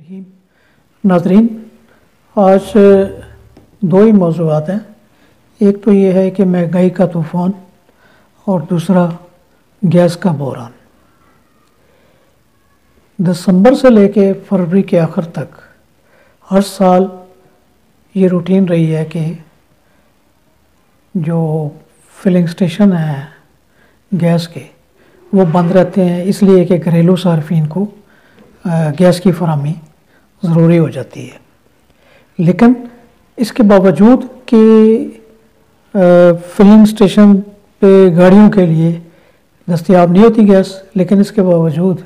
الرحیم ناظرین، آج دو ہی موضوعات ہیں۔ ایک تو یہ ہے کہ مہنگائی کا طوفان اور دوسرا گیس کا بحران۔ دسمبر سے لے کے فروری کے آخر تک ہر سال یہ روٹین رہی ہے کہ جو فلنگ سٹیشن ہیں گیس کے وہ بند رہتے ہیں، اس لیے کہ گھریلو صارفین کو گیس کی فراہمی ضروری ہو جاتی ہے۔ لیکن اس کے باوجود کہ فلنگ سٹیشن پہ گاڑیوں کے لیے دستیاب نہیں ہوتی گیس، لیکن اس کے باوجود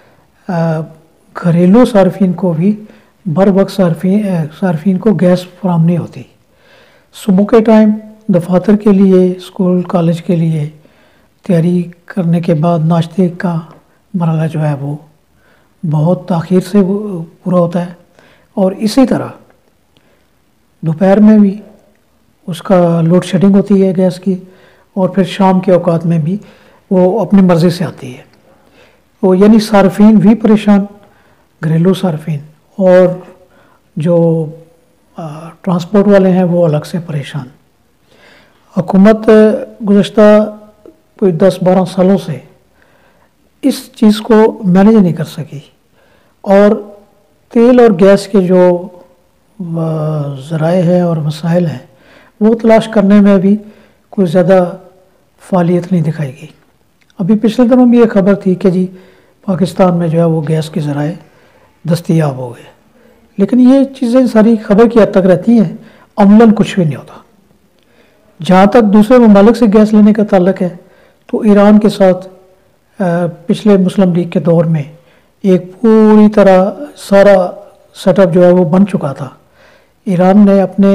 گھریلو صارفین کو بھی بر وقت صارفین کو گیس فراہم نہیں ہوتی۔ صبح کے ٹائم دفاتر کے لیے، اسکول کالج کے لیے تیاری کرنے کے بعد ناشتے کا مرحلہ جو ہے وہ بہت تاخیر سے پورا ہوتا ہے، اور اسی طرح دوپہر میں بھی اس کا لوڈ شیڈنگ ہوتی ہے گیس کی، اور پھر شام کے اوقات میں بھی وہ اپنی مرضی سے آتی ہے۔ وہ یعنی صارفین بھی پریشان، گھریلو صارفین، اور جو ٹرانسپورٹ والے ہیں وہ الگ سے پریشان۔ حکومت گزشتہ کوئی 10-12 سالوں سے اس چیز کو مینیج نہیں کر سکی، اور تیل اور گیس کے جو ذرائع ہیں اور وسائل ہیں وہ تلاش کرنے میں بھی کوئی زیادہ فعالیت نہیں دکھائی گئی۔ ابھی پچھلے دنوں بھی یہ خبر تھی کہ جی پاکستان میں جو ہے وہ گیس کے ذرائع دستیاب ہو گئے، لیکن یہ چیزیں ساری خبر کی حد تک رہتی ہیں، عملاً کچھ بھی نہیں ہوتا۔ جہاں تک دوسرے ممالک سے گیس لینے کا تعلق ہے تو ایران کے ساتھ پچھلے مسلم لیگ کے دور میں ایک پوری طرح سارا سیٹ اپ جو ہے وہ بن چکا تھا۔ ایران نے اپنے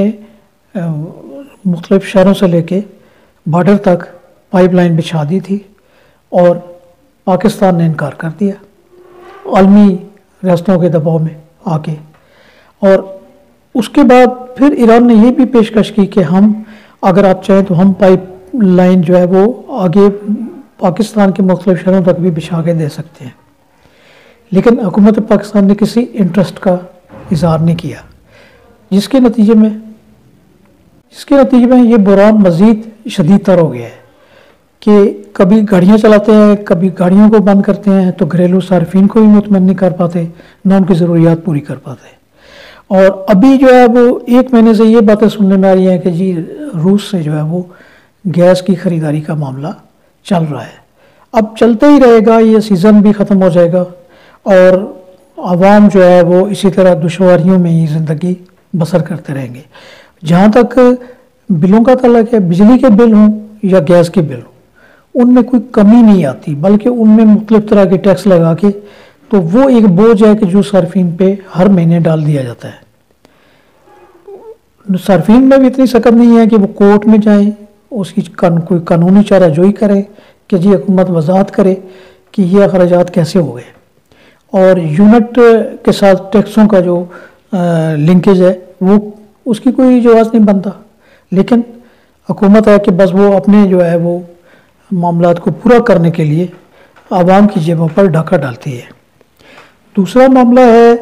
مختلف شہروں سے لے کے بارڈر تک پائپ لائن بچھا دی تھی، اور پاکستان نے انکار کر دیا عالمی ریاستوں کے دباؤ میں آ کے۔ اور اس کے بعد پھر ایران نے یہ بھی پیشکش کی کہ ہم اگر آپ چاہیں تو ہم پائپ لائن جو ہے وہ آگے پاکستان کے مختلف شہروں تک بھی بچھا کے دے سکتے ہیں، لیکن حکومت پاکستان نے کسی انٹرسٹ کا اظہار نہیں کیا، جس کے نتیجے میں یہ بحران مزید شدید تر ہو گیا ہے کہ کبھی گاڑیاں چلاتے ہیں، کبھی گاڑیوں کو بند کرتے ہیں تو گھریلو صارفین کو بھی مطمئن نہیں کر پاتے، نہ ان کی ضروریات پوری کر پاتے۔ اور ابھی جو ہے وہ 1 مہینے سے یہ باتیں سننے میں آ رہی ہیں کہ جی روس سے جو ہے وہ گیس کی خریداری کا معاملہ چل رہا ہے۔ اب چلتا ہی رہے گا، یہ سیزن بھی ختم ہو جائے گا، اور عوام جو ہے وہ اسی طرح دشواریوں میں ہی زندگی بسر کرتے رہیں گے۔ جہاں تک بلوں کا تعلق ہے، بجلی کے بل ہوں یا گیس کے بل ہوں، ان میں کوئی کمی نہیں آتی، بلکہ ان میں مختلف طرح کے ٹیکس لگا کے تو وہ ایک بوجھ ہے کہ جو صارفین پہ ہر مہینے ڈال دیا جاتا ہے۔ صارفین میں بھی اتنی سخت نہیں ہے کہ وہ کورٹ میں جائیں، اس کی کوئی قانونی چارہ جوئی کریں کہ جی حکومت وضاحت کرے کہ یہ اخراجات کیسے ہو گئے، اور یونٹ کے ساتھ ٹیکسوں کا جو لنکیج ہے وہ اس کی کوئی جواز نہیں بنتا، لیکن حکومت ہے کہ بس وہ اپنے جو ہے وہ معاملات کو پورا کرنے کے لیے عوام کی جیبوں پر ڈاکہ ڈالتی ہے۔ دوسرا معاملہ ہے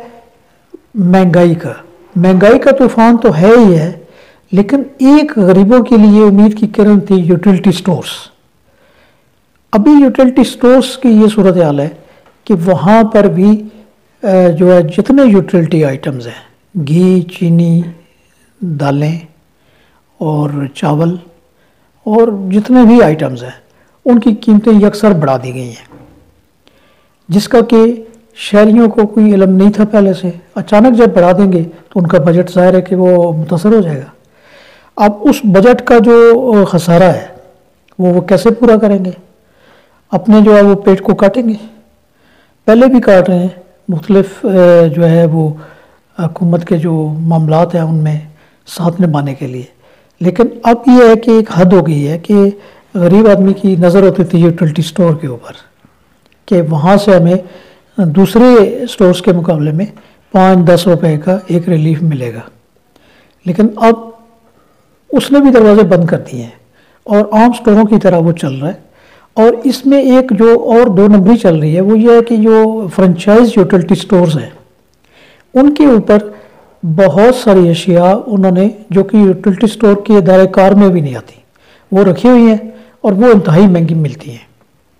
مہنگائی کا طوفان تو ہے ہی ہے، لیکن ایک غریبوں کے لیے امید کی کرن تھی یوٹیلٹی سٹورز۔ ابھی یوٹیلٹی سٹورز کی یہ صورتحال ہے کہ وہاں پر بھی جو ہے جتنے یوٹیلٹی آئٹمز ہیں، گھی، چینی، دالیں اور چاول اور جتنے بھی آئٹمز ہیں، ان کی قیمتیں یکسر بڑھا دی گئی ہیں، جس کا کہ شہریوں کو کوئی علم نہیں تھا پہلے سے۔ اچانک جب بڑھا دیں گے تو ان کا بجٹ ظاہر ہے کہ وہ متاثر ہو جائے گا۔ اب اس بجٹ کا جو خسارہ ہے وہ کیسے پورا کریں گے؟ اپنے جو ہے وہ پیٹ کو کاٹیں گے، پہلے بھی کاٹ رہے ہیں مختلف جو ہے وہ حکومت کے جو معاملات ہیں ان میں ساتھ نبھانے کے لیے، لیکن اب یہ ہے کہ ایک حد ہو گئی ہے کہ غریب آدمی کی نظر ہوتی تھی یوٹیلٹی سٹور کے اوپر کہ وہاں سے ہمیں دوسرے سٹورز کے مقابلے میں 5-10 روپے کا ایک ریلیف ملے گا، لیکن اب اس نے بھی دروازے بند کر دیے ہیں اور عام سٹوروں کی طرح وہ چل رہا ہے۔ اور اس میں ایک جو اور 2 نمبری چل رہی ہے وہ یہ ہے کہ جو فرنچائز یوٹیلٹی سٹورز ہیں ان کے اوپر بہت ساری اشیاء انہوں نے جو کہ یوٹیلٹی سٹور کے دائرۂ کار میں بھی نہیں آتی وہ رکھی ہوئی ہیں اور وہ انتہائی مہنگی ملتی ہیں۔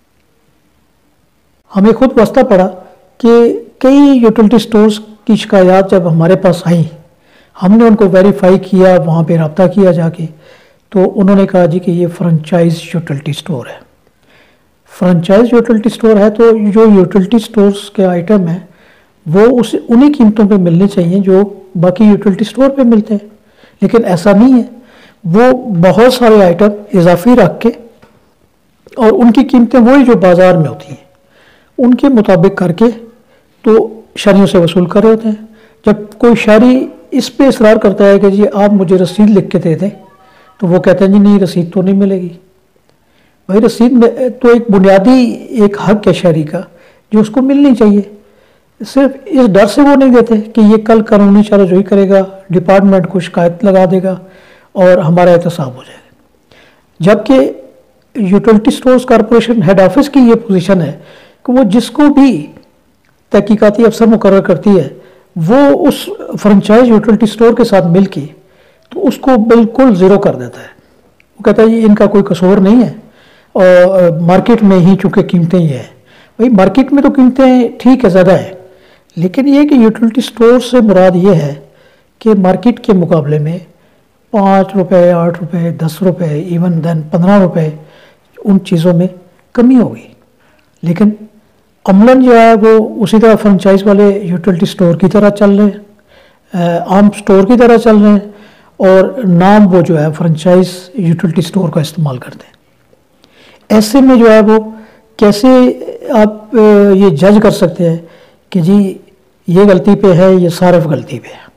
ہمیں خود واسطہ پڑا کہ کئی یوٹیلٹی سٹورز کی شکایات جب ہمارے پاس آئیں، ہم نے ان کو ویریفائی کیا، وہاں پہ رابطہ کیا جا کے، تو انہوں نے کہا جی کہ یہ فرنچائز یوٹیلٹی سٹور ہے۔ فرنچائز یوٹیلٹی سٹور ہے تو جو یوٹیلٹی سٹورز کے آئٹم ہیں وہ انہی قیمتوں پہ ملنے چاہیے جو باقی یوٹیلٹی سٹور پہ ملتے ہیں، لیکن ایسا نہیں ہے، وہ بہت سارے آئٹم اضافی رکھ کے اور ان کی قیمتیں وہی جو بازار میں ہوتی ہیں ان کے مطابق کر کے تو شہریوں سے وصول کر رہے ہوتے ہیں۔ جب کوئی شہری اس پہ اصرار کرتا ہے کہ جی آپ مجھے رسید لکھ کے دے دیں، تو وہ کہتے ہیں جی نہیں، رسید تو نہیں ملے گی۔ بھائی رسید میں تو ایک بنیادی ایک حق ہے شہری کا جو اس کو ملنی چاہیے، صرف اس ڈر سے وہ نہیں دیتے کہ یہ کل قانونی چارہ جوئی کرے گا، ڈپارٹمنٹ کو شکایت لگا دے گا اور ہمارا احتساب ہو جائے گا۔ جبکہ utility stores corporation head office کی یہ پوزیشن ہے کہ وہ جس کو بھی تحقیقاتی افسر مقرر کرتی ہے وہ اس فرنچائز یوٹیلٹی سٹور کے ساتھ مل کے تو اس کو بالکل زیرو کر دیتا ہے۔ وہ کہتا ہے یہ ان کا کوئی قصور نہیں ہے، اور مارکیٹ میں ہی چونکہ قیمتیں یہ ہیں۔ بھائی مارکیٹ میں تو قیمتیں ٹھیک ہے زیادہ ہیں، لیکن یہ کہ یوٹیلٹی سٹور سے مراد یہ ہے کہ مارکیٹ کے مقابلے میں 5 روپے، 8 روپے، 10 روپے، ایون دین 15 روپے ان چیزوں میں کمی ہوگی، لیکن عملاً جو ہے وہ اسی طرح فرنچائز والے یوٹیلٹی سٹور کی طرح چل رہے ہیں، عام سٹور کی طرح چل رہے ہیں، اور نام وہ جو ہے فرنچائز یوٹیلٹی سٹور کا استعمال کرتے ہیں۔ ایسے میں جو ہے وہ کیسے آپ یہ جج کر سکتے ہیں کہ جی یہ غلطی پہ ہے، یہ صارف غلطی پہ ہے؟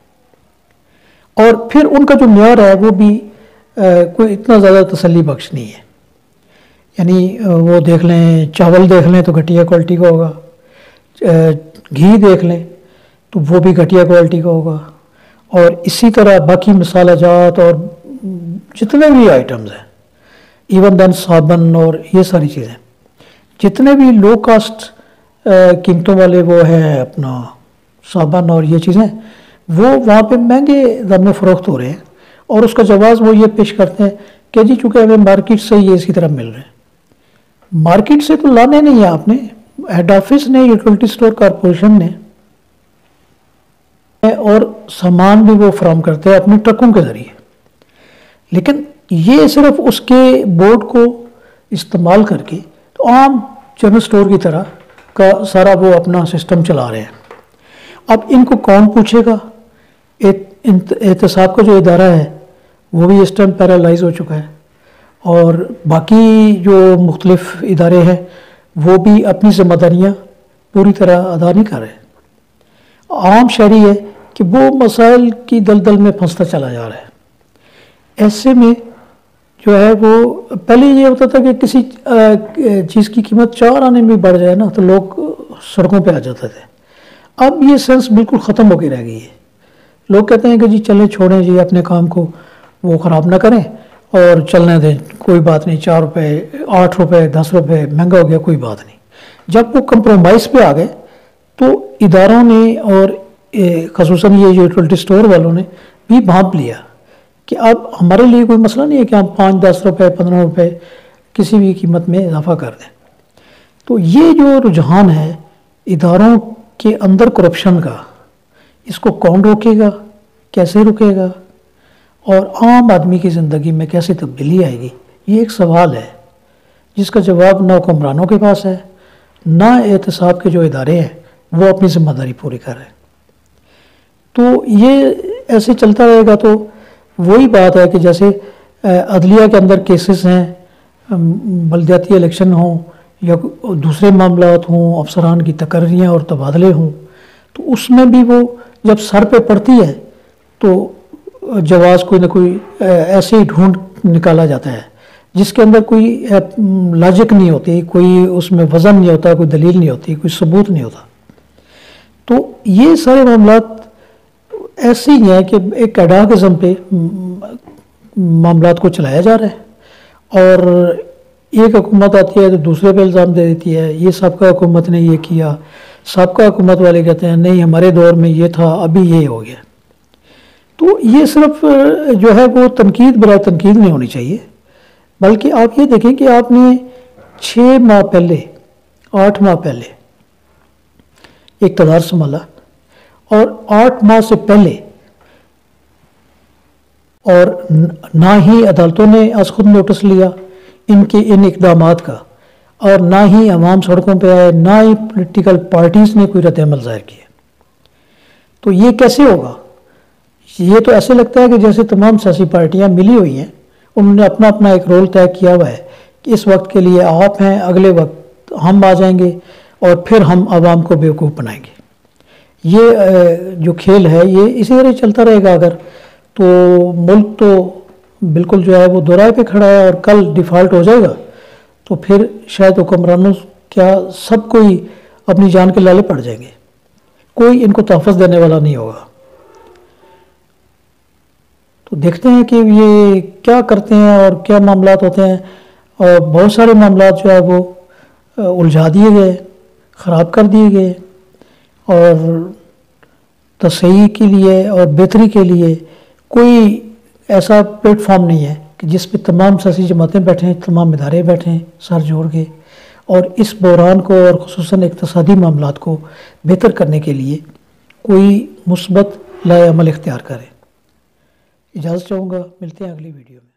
اور پھر ان کا جو معیار ہے وہ بھی کوئی اتنا زیادہ تسلی بخش نہیں ہے۔ یعنی وہ دیکھ لیں، چاول دیکھ لیں تو گھٹیا کوالٹی کا ہوگا، گھی دیکھ لیں تو وہ بھی گھٹیا کوالٹی کا ہوگا، اور اسی طرح باقی مسالہ جات اور جتنے بھی آئٹمز ہیں، ایون دین صابن اور یہ ساری چیزیں، جتنے بھی لو کاسٹ قیمتوں والے وہ ہیں اپنا صابن اور یہ چیزیں، وہ وہاں پہ مہنگے دام میں فروخت ہو رہے ہیں، اور اس کا جواز وہ یہ پیش کرتے ہیں کہ جی چونکہ ہمیں مارکیٹ سے یہ اسی طرح مل رہے ہیں۔ مارکیٹ سے تو لانے نہیں ہے آپ نے، ہیڈ آفس نے، یوٹیلٹی سٹور کارپوریشن نے، اور سامان بھی وہ فراہم کرتے ہیں اپنے ٹرکوں کے ذریعے، لیکن یہ صرف اس کے بورڈ کو استعمال کر کے تو عام جنرل سٹور کی طرح کا سارا وہ اپنا سسٹم چلا رہے ہیں۔ اب ان کو کون پوچھے گا؟ احتساب کا جو ادارہ ہے وہ بھی اس ٹائم پیرالائز ہو چکا ہے، اور باقی جو مختلف ادارے ہیں وہ بھی اپنی ذمہ داریاں پوری طرح ادا نہیں کر رہے۔ عام شہری ہے کہ وہ مسائل کی دلدل میں پھنستا چلا جا رہا ہے۔ ایسے میں جو ہے وہ پہلے یہ ہوتا تھا کہ کسی چیز کی قیمت 4 آنے میں بڑھ جائے نا تو لوگ سڑکوں پہ آ جاتے تھے۔ اب یہ سینس بالکل ختم ہو کے رہ گئی ہے۔ لوگ کہتے ہیں کہ جی چلیں چھوڑیں جی، اپنے کام کو وہ خراب نہ کریں اور چلنے دیں، کوئی بات نہیں، 4 روپے، 8 روپے، 10 روپے مہنگا ہو گیا، کوئی بات نہیں۔ جب وہ کمپرومائز پہ آ گئے تو اداروں نے اور خصوصاً یہ یوٹیلٹی سٹور والوں نے بھی بھانپ لیا کہ اب ہمارے لیے کوئی مسئلہ نہیں ہے کہ ہم 5، 10 روپے، 15 روپے کسی بھی قیمت میں اضافہ کر دیں۔ تو یہ جو رجحان ہے اداروں کے اندر کرپشن کا، اس کو کون روکے گا، کیسے رکے گا، اور عام آدمی کی زندگی میں کیسے تبدیلی آئے گی، یہ ایک سوال ہے جس کا جواب نہ حکمرانوں کے پاس ہے، نہ احتساب کے جو ادارے ہیں وہ اپنی ذمہ داری پوری کر رہے ہیں۔ تو یہ ایسے چلتا رہے گا تو وہی بات ہے کہ جیسے عدلیہ کے اندر کیسز ہیں، بلدیاتی الیکشن ہوں یا دوسرے معاملات ہوں، افسران کی تقرریاں اور تبادلے ہوں، تو اس میں بھی وہ جب سر پہ پڑتی ہے تو جواز کوئی نہ کوئی ایسے ہی ڈھونڈ نکالا جاتا ہے جس کے اندر کوئی لاجک نہیں ہوتی، کوئی اس میں وزن نہیں ہوتا، کوئی دلیل نہیں ہوتی، کوئی ثبوت نہیں ہوتا۔ تو یہ سارے معاملات ایسے ہی ہیں کہ ایک ایڈاکزم پہ معاملات کو چلایا جا رہا ہے، اور ایک حکومت آتی ہے تو دوسرے پہ الزام دے دیتی ہے، یہ سابقہ حکومت نے یہ کیا، سابقہ حکومت والے کہتے ہیں نہیں ہمارے دور میں یہ تھا ابھی یہ ہو گیا. تو یہ صرف جو ہے وہ تنقید برائے تنقید نہیں ہونی چاہیے، بلکہ آپ یہ دیکھیں کہ آپ نے 6 ماہ پہلے 8 ماہ پہلے اقتدار سنبھالا، اور 8 ماہ سے پہلے اور نہ ہی عدالتوں نے از خود نوٹس لیا ان اقدامات کا، اور نہ ہی عوام سڑکوں پہ آئے، نہ ہی پولیٹیکل پارٹیز نے کوئی رد عمل ظاہر کیا. تو یہ کیسے ہوگا؟ یہ تو ایسے لگتا ہے کہ جیسے تمام سیاسی پارٹیاں ملی ہوئی ہیں، انہوں نے اپنا اپنا ایک رول طے کیا ہوا ہے کہ اس وقت کے لیے آپ ہیں، اگلے وقت ہم آ جائیں گے اور پھر ہم عوام کو بیوقوف بنائیں گے. یہ جو کھیل ہے یہ اسی طرح چلتا رہے گا اگر، تو ملک تو بالکل جو ہے وہ دوراہے پہ کھڑا ہے، اور کل ڈیفالٹ ہو جائے گا تو پھر شاید حکمرانوں کیا سب کوئی اپنی جان کے لالے پڑ جائیں گے، کوئی ان کو تحفظ دینے والا نہیں ہوگا. تو دیکھتے ہیں کہ یہ کیا کرتے ہیں اور کیا معاملات ہوتے ہیں، اور بہت سارے معاملات جو ہے وہ الجھا دیے گئے، خراب کر دیے گئے، اور تصحیح کے لیے اور بہتری کے لیے کوئی ایسا پلیٹ فارم نہیں ہے کہ جس پہ تمام سیاسی جماعتیں بیٹھیں، تمام ادارے بیٹھیں سر جوڑ کے، اور اس بحران کو اور خصوصاً اقتصادی معاملات کو بہتر کرنے کے لیے کوئی مثبت لائحہ عمل اختیار کرے. اجازت چاہوں گا، ملتے ہیں اگلی ویڈیو میں.